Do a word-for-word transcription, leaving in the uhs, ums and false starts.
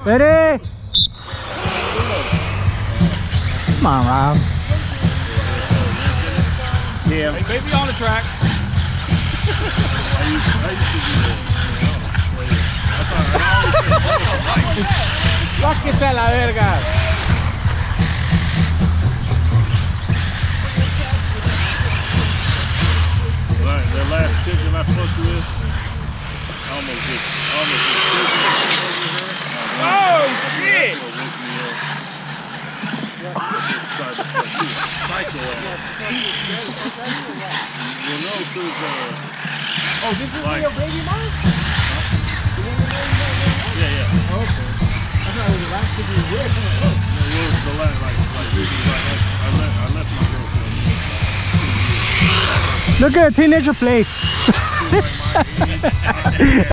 Ready? Come on, Rob. Yeah, maybe on the track. I used, I used to do that. I thought I always Sáquese a la verga. The last chicken I fucked with, I almost did, almost did chicken over her. Oh, shit! That's what woke me up. Tried to fuck you. Psycho ass. Well, no, cause, uh... Oh, this is like, your baby mom? yeah, yeah. Oh, okay. I thought it was the last thing you did. No, it was the last, like, like, really, like, I left, I left my girlfriend. Look at a teenager play. She was like my age.